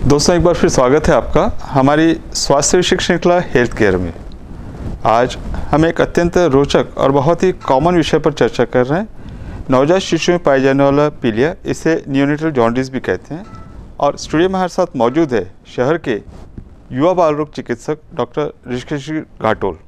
दोस्तों एक बार फिर स्वागत है आपका हमारी स्वास्थ्य विषयक श्रृंखला हेल्थ केयर में। आज हम एक अत्यंत रोचक और बहुत ही कॉमन विषय पर चर्चा कर रहे हैं। नवजात शिशु में पाए जाने वाला पीलिया, इसे नियोनेटल जॉन्डिस भी कहते हैं। और स्टूडियो में हमारे साथ मौजूद है शहर के युवा बाल रोग चिकित्सक डॉक्टर ऋषिकेश घाटोल।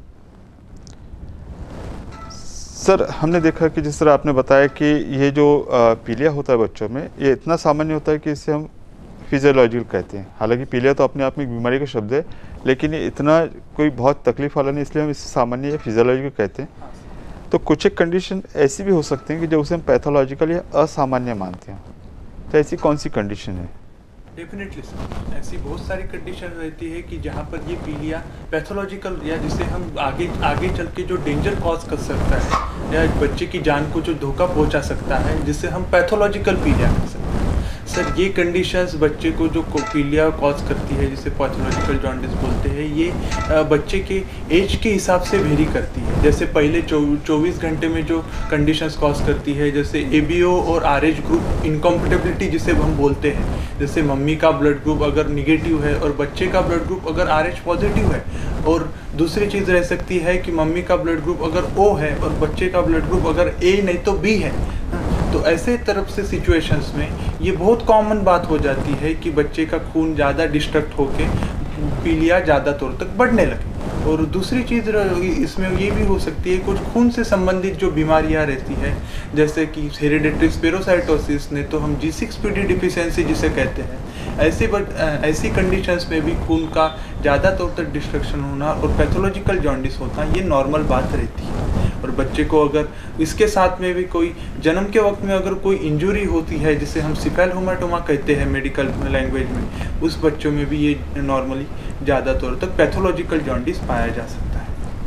सर, हमने देखा कि जिस तरह आपने बताया कि ये जो पीलिया होता है बच्चों में, ये इतना सामान्य होता है कि इसे हम फिजियोलॉजिकल कहते हैं। हालांकि पीलिया तो अपने आप में एक बीमारी का शब्द है, लेकिन ये इतना कोई बहुत तकलीफ वाला नहीं, इसलिए हम इसे सामान्य या फिजियोलॉजिकल कहते हैं। तो कुछ एक कंडीशन ऐसी भी हो सकती हैं कि जो उसे हम पैथोलॉजिकल या असामान्य मानते हैं। तो ऐसी कौन सी कंडीशन है? डेफिनेटली सर, ऐसी बहुत सारी कंडीशन रहती है कि जहाँ पर ये पीलिया पैथोलॉजिकल या जिसे हम आगे चल के जो डेंजर कॉज कर सकता है या बच्चे की जान को जो धोखा पहुँचा सकता है, जिसे हम पैथोलॉजिकल पीलिया कह सकते हैं। सर, ये कंडीशंस बच्चे को जो पीलिया कॉज करती है, जिसे पैथोलॉजिकल जॉन्डिस बोलते हैं, ये बच्चे के एज के हिसाब से वेरी करती है। जैसे पहले 24 घंटे में जो कंडीशंस कॉज करती है, जैसे एबीओ और आरएच ग्रुप इनकॉम्पेटिबिलिटी जिसे हम बोलते हैं, जैसे मम्मी का ब्लड ग्रुप अगर निगेटिव है और बच्चे का ब्लड ग्रुप अगर आरएच पॉजिटिव है। और दूसरी चीज़ रह सकती है कि मम्मी का ब्लड ग्रुप अगर ओ है और बच्चे का ब्लड ग्रुप अगर ए नहीं तो बी है। तो ऐसे तरफ से सिचुएशंस में ये बहुत कॉमन बात हो जाती है कि बच्चे का खून ज़्यादा डिस्ट्रक्ट होके पीलिया ज़्यादा तौर तक बढ़ने लगे। और दूसरी चीज़ इसमें ये भी हो सकती है, कुछ खून से संबंधित जो बीमारियां रहती है, जैसे कि हेरिडिटरी स्पेरोसाइटोसिस, नहीं तो हम G6PD डिफिशियंसी जिसे कहते हैं, ऐसी कंडीशंस में भी खून का ज़्यादा तौर तक डिस्ट्रक्शन होना और पैथोलॉजिकल जॉन्डिस होना ये नॉर्मल बात रहती है। और बच्चे को अगर इसके साथ में भी कोई जन्म के वक्त में अगर कोई इंजरी होती है, जिसे हम सिफेलोहेमाटोमा कहते हैं मेडिकल लैंग्वेज में, उस बच्चों में भी ये नॉर्मली ज़्यादा तौर तक पैथोलॉजिकल जॉन्डिस पाया जा सकता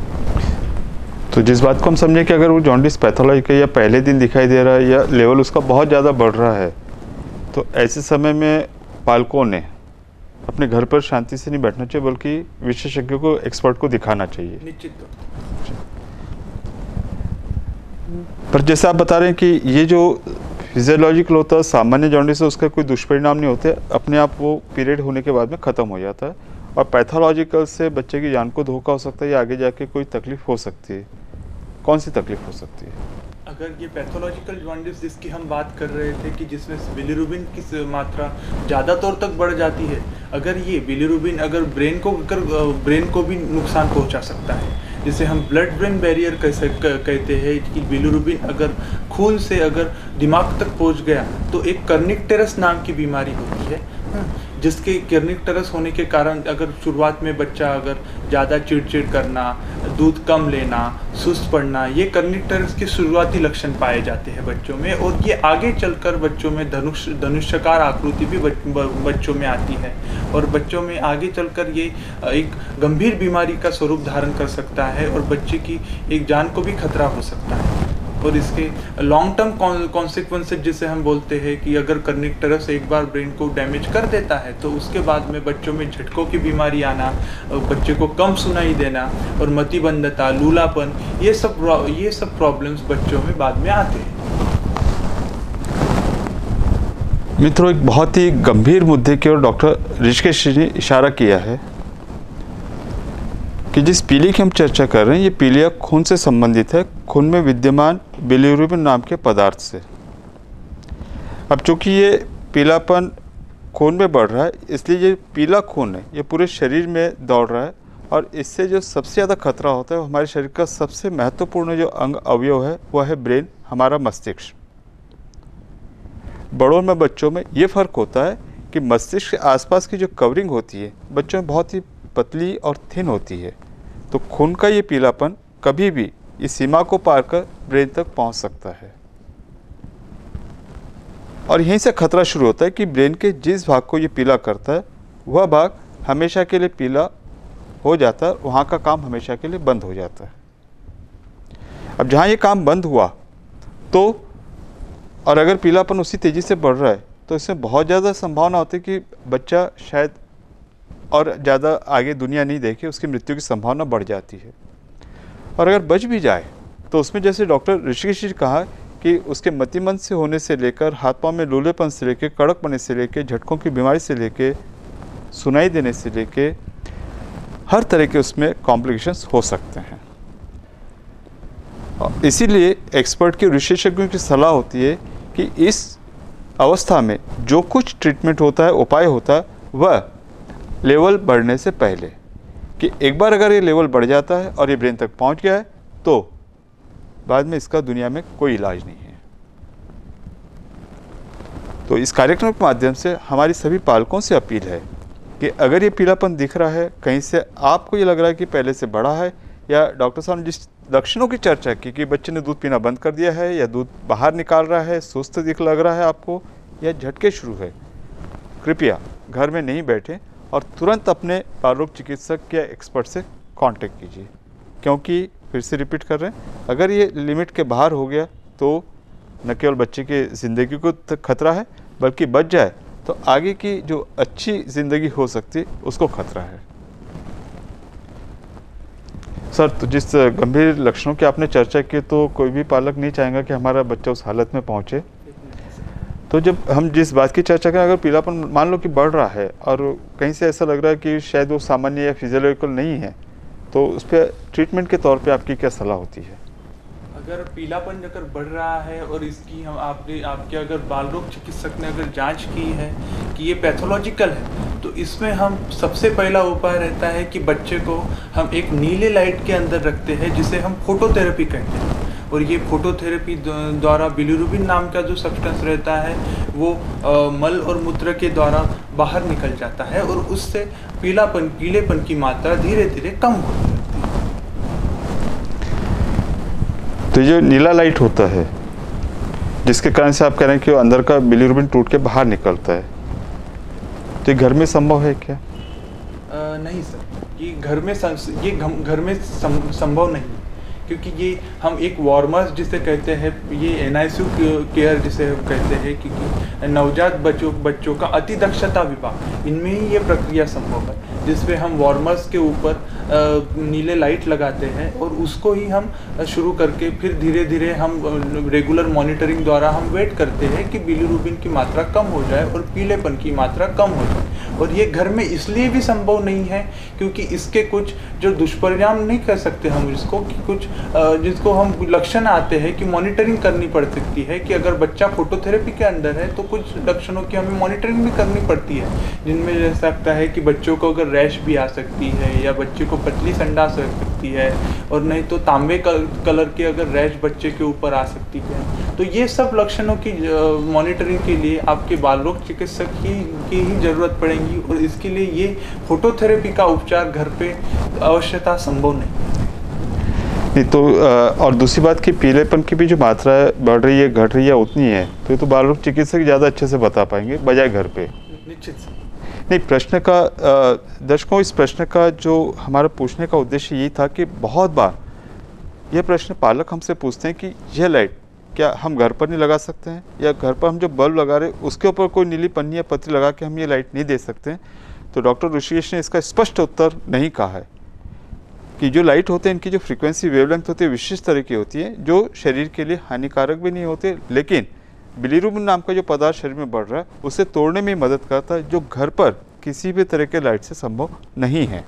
है। तो जिस बात को हम समझे कि अगर वो जॉन्डिस पैथोलॉजिकल या पहले दिन दिखाई दे रहा है या लेवल उसका बहुत ज़्यादा बढ़ रहा है, तो ऐसे समय में पालकों ने अपने घर पर शांति से नहीं बैठना चाहिए, बल्कि विशेषज्ञ को, एक्सपर्ट को दिखाना चाहिए। निश्चित तौर पर जैसे आप बता रहे हैं कि ये जो फिजियोलॉजिकल होता है, सामान्य जॉन्डिस है, उसका कोई दुष्परिणाम नहीं होते, अपने आप वो पीरियड होने के बाद में ख़त्म हो जाता है। और पैथोलॉजिकल से बच्चे की जान को धोखा हो सकता है या आगे जाके कोई तकलीफ हो सकती है। कौन सी तकलीफ हो सकती है? अगर ये पैथोलॉजिकल जॉन्डिस जिसकी हम बात कर रहे थे कि जिसमें बिलिरुबिन की मात्रा ज़्यादा तौर तक बढ़ जाती है, अगर ये बिलिरुबिन अगर ब्रेन को भी नुकसान पहुंचा सकता है, जिसे हम ब्लड ब्रेन बैरियर कहते हैं कि बिलिरुबिन अगर खून से अगर दिमाग तक पहुंच गया तो एक कर्निकटेरस नाम की बीमारी होती है, जिसके कर्निकटेरस होने के कारण अगर शुरुआत में बच्चा अगर ज़्यादा चिड़चिड़ करना, दूध कम लेना, सुस्त पड़ना, ये कर्निकटेरस के शुरुआती लक्षण पाए जाते हैं बच्चों में। और ये आगे चलकर बच्चों में धनुष्यकार आकृति भी बच्चों में आती है और बच्चों में आगे चलकर ये एक गंभीर बीमारी का स्वरूप धारण कर सकता है और बच्चे की एक जान को भी खतरा हो सकता है। और इसके लॉन्ग टर्म कॉन्सिक्वेंसेस जिसे हम बोलते हैं कि अगर कर्निकटेरस एक बार ब्रेन को डैमेज कर देता है तो उसके बाद में बच्चों में झटकों की बीमारी आना, बच्चे को कम सुनाई देना और मतिबंधता, लूलापन, ये सब प्रॉब्लम्स बच्चों में बाद में आते हैं। मित्रों, एक बहुत ही गंभीर मुद्दे की ओर डॉक्टर ऋषिकेश ने इशारा किया है कि जिस पीलिया की हम चर्चा कर रहे हैं, ये पीलिया खून से संबंधित है, खून में विद्यमान बिलिरुबिन नाम के पदार्थ से। अब चूंकि ये पीलापन खून में बढ़ रहा है, इसलिए ये पीला खून है, ये पूरे शरीर में दौड़ रहा है और इससे जो सबसे ज़्यादा खतरा होता है, वो हमारे शरीर का सबसे महत्वपूर्ण जो अंग अवयव है वह है ब्रेन, हमारा मस्तिष्क। बड़ों में बच्चों में ये फ़र्क होता है कि मस्तिष्क के आसपास की जो कवरिंग होती है बच्चों में बहुत ही पतली और थिन होती है। तो खून का ये पीलापन कभी भी इस सीमा को पार कर ब्रेन तक पहुंच सकता है और यहीं से खतरा शुरू होता है कि ब्रेन के जिस भाग को ये पीला करता है वह भाग हमेशा के लिए पीला हो जाता है, वहाँ का काम हमेशा के लिए बंद हो जाता है। अब जहाँ ये काम बंद हुआ तो और अगर पीलापन उसी तेज़ी से बढ़ रहा है तो इसमें बहुत ज़्यादा संभावना होती है कि बच्चा शायद और ज़्यादा आगे दुनिया नहीं देखे, उसकी मृत्यु की संभावना बढ़ जाती है। और अगर बच भी जाए तो उसमें जैसे डॉक्टर ऋषिकेश जी कहा कि उसके मतिमंद से होने से लेकर हाथ पांव में लूलेपन से लेकर कड़क पने से लेकर झटकों की बीमारी से लेकर सुनाई देने से लेके हर तरह के उसमें कॉम्प्लिकेशंस हो सकते हैं। इसीलिए एक्सपर्ट के, विशेषज्ञों की सलाह होती है कि इस अवस्था में जो कुछ ट्रीटमेंट होता है, उपाय होता है, वह लेवल बढ़ने से पहले, कि एक बार अगर ये लेवल बढ़ जाता है और ये ब्रेन तक पहुंच गया है तो बाद में इसका दुनिया में कोई इलाज नहीं है। तो इस कार्यक्रम के माध्यम से हमारी सभी पालकों से अपील है कि अगर ये पीलापन दिख रहा है, कहीं से आपको ये लग रहा है कि पहले से बड़ा है, या डॉक्टर साहब ने जिस लक्षणों की चर्चा की कि बच्चे ने दूध पीना बंद कर दिया है, या दूध बाहर निकाल रहा है, सुस्त दिख लग रहा है आपको, या झटके शुरू है, कृपया घर में नहीं बैठें और तुरंत अपने बालरोग चिकित्सक या एक्सपर्ट से कांटेक्ट कीजिए। क्योंकि फिर से रिपीट कर रहे हैं, अगर ये लिमिट के बाहर हो गया तो न केवल बच्चे की ज़िंदगी को खतरा है, बल्कि बच जाए तो आगे की जो अच्छी ज़िंदगी हो सकती है उसको खतरा है। सर, तो जिस गंभीर लक्षणों की आपने चर्चा की, तो कोई भी पालक नहीं चाहेगा कि हमारा बच्चा उस हालत में पहुंचे। तो जब हम जिस बात की चर्चा करें, अगर पीलापन मान लो कि बढ़ रहा है और कहीं से ऐसा लग रहा है कि शायद वो सामान्य या फिजियोलॉजिकल नहीं है, तो उस पर ट्रीटमेंट के तौर पे आपकी क्या सलाह होती है? अगर पीलापन अगर बढ़ रहा है और इसकी हम आपके अगर बाल रोग चिकित्सक ने अगर जांच की है कि ये पैथोलॉजिकल है, तो इसमें हम सबसे पहला उपाय रहता है कि बच्चे को हम एक नीले लाइट के अंदर रखते हैं, जिसे हम फोटोथेरेपी कहते हैं। और ये फोटोथेरेपी द्वारा बिलीरुबिन नाम का जो सब्सटेंस रहता है वो मल और मूत्र के द्वारा बाहर निकल जाता है और उससे पीलेपन की मात्रा धीरे धीरे कम होती है। तो जो नीला लाइट होता है, जिसके कारण से आप कह रहे हैं कि अंदर का बिलीरुबिन टूट के बाहर निकलता है, तो ये घर में संभव है क्या? नहीं सर, ये घर में संभव नहीं, क्योंकि ये हम एक वार्मर्स जिसे कहते हैं, ये NICU केयर जिसे हम कहते हैं, क्योंकि नवजात बच्चों का अति दक्षता विभाग, इनमें ही ये प्रक्रिया संभव है, जिसमें हम वार्मर्स के ऊपर नीले लाइट लगाते हैं और उसको ही हम शुरू करके फिर धीरे धीरे हम रेगुलर मॉनिटरिंग द्वारा हम वेट करते हैं कि बिलीरुबिन की मात्रा कम हो जाए और पीलेपन की मात्रा कम हो जाए। और ये घर में इसलिए भी संभव नहीं है क्योंकि इसके कुछ जो दुष्परिणाम नहीं कर सकते हम इसको, कि कुछ जिसको हम लक्षण आते हैं कि मॉनिटरिंग करनी पड़ सकती है, कि अगर बच्चा फोटोथेरेपी के अंदर है तो कुछ लक्षणों की हमें मॉनिटरिंग भी करनी पड़ती है, जिनमें रह सकता है कि बच्चों को अगर रैश भी आ सकती है, या बच्चे को पतली संडास हो सकती है, और नहीं तो तांबे कलर की अगर रैश बच्चे के ऊपर आ सकती है। तो ये सब लक्षणों की मॉनिटरिंग के लिए आपके बाल रोग चिकित्सक की ही जरूरत पड़ेगी, और इसके लिए ये फोटोथेरेपी का उपचार घर पे अवश्यता संभव नहीं। तो और दूसरी बात कि पीलेपन की भी जो मात्रा बढ़ रही है, घट रही है, उतनी है, तो ये तो बाल रोग चिकित्सक ज़्यादा अच्छे से बता पाएंगे बजाय घर पे। निश्चित से नहीं, प्रश्न का दर्शकों, इस प्रश्न का जो हमारा पूछने का उद्देश्य यही था कि बहुत बार यह प्रश्न पालक हमसे पूछते हैं कि यह लाइट क्या हम घर पर नहीं लगा सकते हैं, या घर पर हम जो बल्ब लगा रहे हैं उसके ऊपर कोई नीली पन्नी या पत्ती लगा के हम ये लाइट नहीं दे सकते हैं? तो डॉक्टर ऋषिकेश ने इसका स्पष्ट उत्तर नहीं कहा है कि जो लाइट होते हैं, इनकी जो फ्रीक्वेंसी वेवलेंथ होती है विशिष्ट तरह की होती है, जो शरीर के लिए हानिकारक भी नहीं होते, लेकिन बिलीरुबिन नाम का जो पदार्थ शरीर में बढ़ रहा है उसे तोड़ने में मदद करता है, जो घर पर किसी भी तरह के लाइट से संभव नहीं है।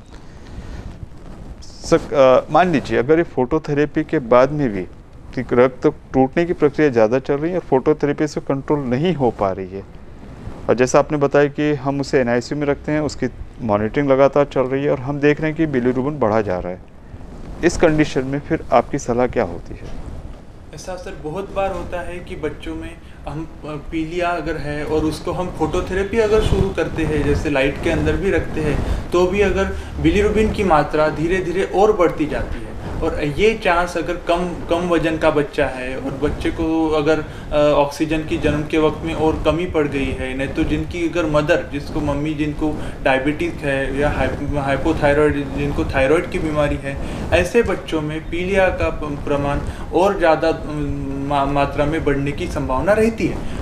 मान लीजिए अगर ये फोटोथेरेपी के बाद में भी रक्त टूटने की प्रक्रिया ज़्यादा चल रही है और फोटोथेरेपी से कंट्रोल नहीं हो पा रही है, और जैसा आपने बताया कि हम उसे NICU में रखते हैं, उसकी मॉनिटरिंग लगातार चल रही है और हम देख रहे हैं कि बिलीरुबिन बढ़ा जा रहा है, इस कंडीशन में फिर आपकी सलाह क्या होती है? ऐसा सर बहुत बार होता है कि बच्चों में हम पीलिया अगर है और उसको हम फोटोथेरेपी अगर शुरू करते हैं, जैसे लाइट के अंदर भी रखते हैं, तो भी अगर बिलीरुबिन की मात्रा धीरे धीरे और बढ़ती जाती है। और ये चांस अगर कम वजन का बच्चा है और बच्चे को अगर ऑक्सीजन की जन्म के वक्त में और कमी पड़ गई है, नहीं तो जिनकी अगर मदर, जिसको मम्मी जिनको डायबिटीज है या हाइपोथायरॉयड, जिनको थायराइड की बीमारी है, ऐसे बच्चों में पीलिया का प्रमाण और ज़्यादा मात्रा में बढ़ने की संभावना रहती है।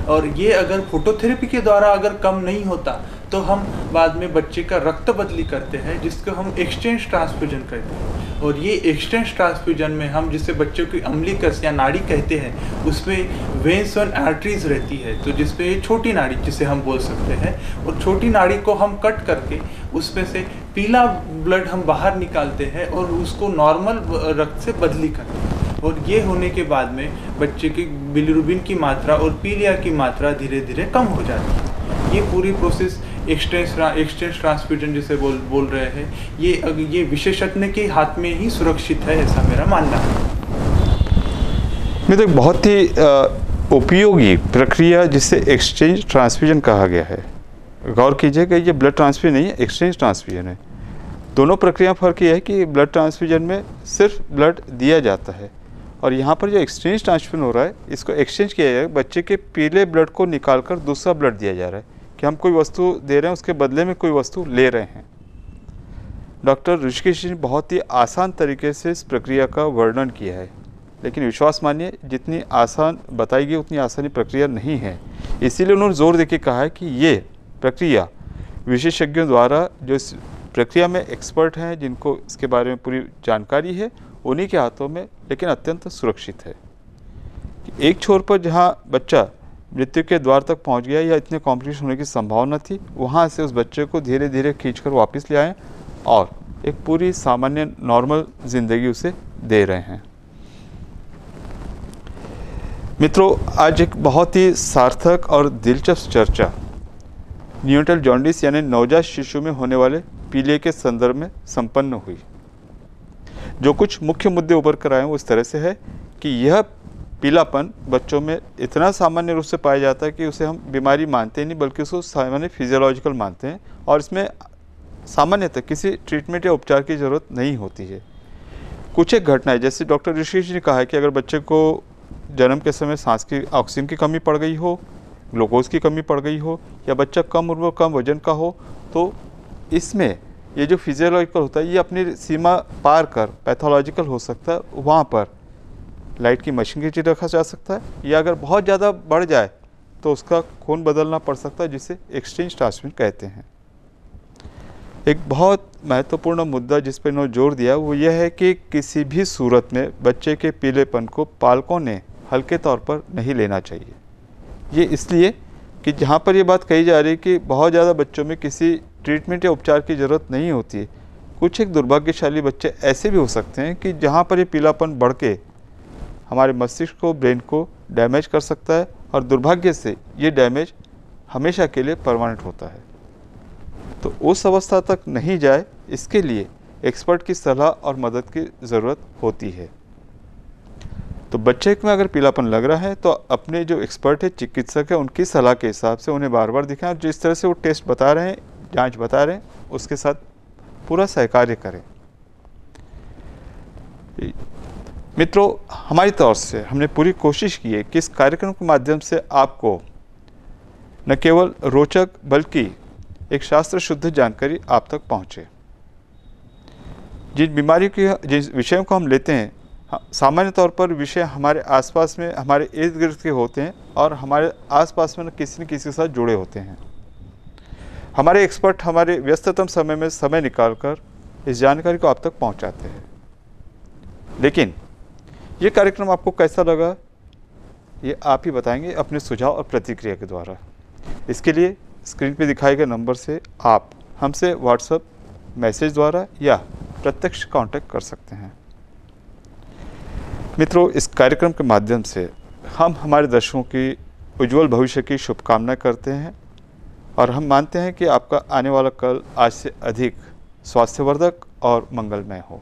और ये अगर फोटोथेरेपी के द्वारा अगर कम नहीं होता तो हम बाद में बच्चे का रक्त बदली करते हैं, जिसको हम एक्सचेंज ट्रांसफ्यूजन कहते हैं। और ये एक्सचेंज ट्रांसफ्यूजन में हम जिसे बच्चों की अम्लीकस या नाड़ी कहते हैं, उसमें वेन्स और आर्टरीज रहती है, तो जिसपे छोटी नाड़ी जिसे हम बोल सकते हैं, और छोटी नाड़ी को हम कट करके उसमें से पीला ब्लड हम बाहर निकालते हैं और उसको नॉर्मल रक्त से बदली करते हैं। और ये होने के बाद में बच्चे की बिलिरुबिन की मात्रा और पीलिया की मात्रा धीरे धीरे कम हो जाती है। ये पूरी प्रोसेस एक्सचेंज ट्रांसफ्यूजन जिसे बोल रहे हैं, ये विशेषज्ञ के हाथ में ही सुरक्षित है, ऐसा मेरा मानना है। मित्र, बहुत ही उपयोगी प्रक्रिया जिसे एक्सचेंज ट्रांसफ्यूजन कहा गया है। गौर कीजिएगा, ये ब्लड ट्रांसफ्यूजन नहीं है, एक्सचेंज ट्रांसफ्यूजन है। दोनों प्रक्रिया फ़र्क ये है कि ब्लड ट्रांसफ्यूजन में सिर्फ ब्लड दिया जाता है, और यहाँ पर जो एक्सचेंज ट्रांसफ्यूजन हो रहा है, इसको एक्सचेंज किया जाएगा, बच्चे के पीले ब्लड को निकालकर दूसरा ब्लड दिया जा रहा है कि हम कोई वस्तु दे रहे हैं, उसके बदले में कोई वस्तु ले रहे हैं। डॉक्टर ऋषिकेश जी ने बहुत ही आसान तरीके से इस प्रक्रिया का वर्णन किया है, लेकिन विश्वास मानिए जितनी आसान बताई गई उतनी आसानी प्रक्रिया नहीं है। इसीलिए उन्होंने जोर देके कहा है कि ये प्रक्रिया विशेषज्ञों द्वारा, जो इस प्रक्रिया में एक्सपर्ट हैं, जिनको इसके बारे में पूरी जानकारी है, उन्हीं के हाथों में, लेकिन अत्यंत सुरक्षित है। एक छोर पर जहाँ बच्चा मृत्यु के द्वार तक पहुँच गया या इतने कॉम्प्लिकेशन होने की संभावना थी, वहाँ से उस बच्चे को धीरे धीरे खींचकर वापस ले आएँ और एक पूरी सामान्य नॉर्मल ज़िंदगी उसे दे रहे हैं। मित्रों, आज एक बहुत ही सार्थक और दिलचस्प चर्चा नियोनेटल जॉन्डिस यानी नवजात शिशु में होने वाले पीलिया के संदर्भ में संपन्न हुई। जो कुछ मुख्य मुद्दे उभर कर आए हैं वो इस तरह से है कि यह पीलापन बच्चों में इतना सामान्य रूप से पाया जाता है कि उसे हम बीमारी मानते नहीं, बल्कि उसको सामान्य फिजियोलॉजिकल मानते हैं, और इसमें सामान्यतः किसी ट्रीटमेंट या उपचार की ज़रूरत नहीं होती है। कुछ एक घटनाएं, जैसे डॉक्टर ऋषिकेश ने कहा है कि अगर बच्चे को जन्म के समय सांस की ऑक्सीजन की कमी पड़ गई हो, ग्लूकोज की कमी पड़ गई हो, या बच्चा कम उम्र कम वजन का हो, तो इसमें ये जो फिजियोलॉजिकल होता है ये अपनी सीमा पार कर पैथोलॉजिकल हो सकता है। वहाँ पर लाइट की मशीन की चीज़ रखा जा सकता है, या अगर बहुत ज़्यादा बढ़ जाए तो उसका खून बदलना पड़ सकता है, जिसे एक्सचेंज ट्रांसफ्यूजन कहते हैं। एक बहुत महत्वपूर्ण मुद्दा जिस पर इन्होंने जोर दिया वो यह है कि किसी भी सूरत में बच्चे के पीलेपन को पालकों ने हल्के तौर पर नहीं लेना चाहिए। ये इसलिए कि जहाँ पर ये बात कही जा रही है कि बहुत ज़्यादा बच्चों में किसी ट्रीटमेंट या उपचार की ज़रूरत नहीं होती है, कुछ एक दुर्भाग्यशाली बच्चे ऐसे भी हो सकते हैं कि जहाँ पर ये पीलापन बढ़ के हमारे मस्तिष्क को, ब्रेन को डैमेज कर सकता है, और दुर्भाग्य से ये डैमेज हमेशा के लिए परमानेंट होता है। तो उस अवस्था तक नहीं जाए, इसके लिए एक्सपर्ट की सलाह और मदद की ज़रूरत होती है। तो बच्चे में अगर पीलापन लग रहा है तो अपने जो एक्सपर्ट है, चिकित्सक है, उनकी सलाह के हिसाब से उन्हें बार बार दिखाएं, और जिस तरह से वो टेस्ट बता रहे हैं, जांच बता रहे हैं, उसके साथ पूरा सहकार्य करें। मित्रों, हमारी तरफ से हमने पूरी कोशिश की है कि इस कार्यक्रम के माध्यम से आपको न केवल रोचक बल्कि एक शास्त्र शुद्ध जानकारी आप तक पहुँचे। जिन बीमारियों की, जिन विषयों को हम लेते हैं, सामान्य तौर पर विषय हमारे आसपास में, हमारे इर्द गिर्द के होते हैं, और हमारे आसपास में न किसी के साथ जुड़े होते हैं। हमारे एक्सपर्ट हमारे व्यस्ततम समय में समय निकालकर इस जानकारी को आप तक पहुंचाते हैं। लेकिन ये कार्यक्रम आपको कैसा लगा, ये आप ही बताएंगे अपने सुझाव और प्रतिक्रिया के द्वारा। इसके लिए स्क्रीन पे दिखाए गए नंबर से आप हमसे व्हाट्सएप मैसेज द्वारा या प्रत्यक्ष कांटेक्ट कर सकते हैं। मित्रों, इस कार्यक्रम के माध्यम से हम हमारे दर्शकों की उज्जवल भविष्य की शुभकामनाएं करते हैं, और हम मानते हैं कि आपका आने वाला कल आज से अधिक स्वास्थ्यवर्धक और मंगलमय हो।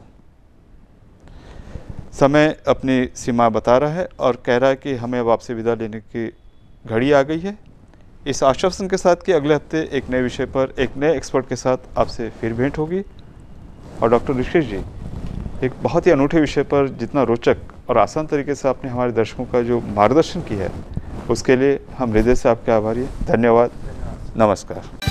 समय अपनी सीमा बता रहा है और कह रहा है कि हमें अब आपसे विदा लेने की घड़ी आ गई है। इस आश्वासन के साथ कि अगले हफ्ते एक नए विषय पर एक नए एक्सपर्ट के साथ आपसे फिर भेंट होगी, और डॉक्टर ऋषिकेश जी एक बहुत ही अनूठे विषय पर जितना रोचक और आसान तरीके से आपने हमारे दर्शकों का जो मार्गदर्शन किया है, उसके लिए हम हृदय से आपके आभारी हैं। धन्यवाद। नमस्कार।